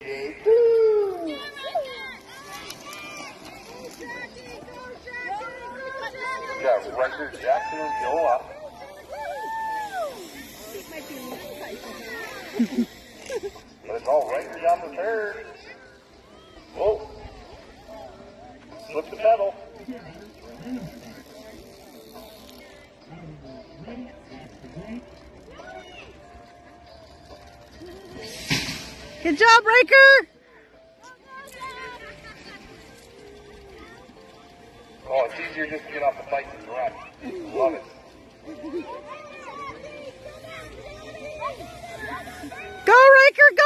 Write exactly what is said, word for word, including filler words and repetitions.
Day two. We got Ryker, Jackson, and Joa. But it's all Ryker down the third. Whoa. Flip the pedal. Good job, Ryker! Oh, it's easier just to get off the bike and run. Love it. Go, Ryker, go!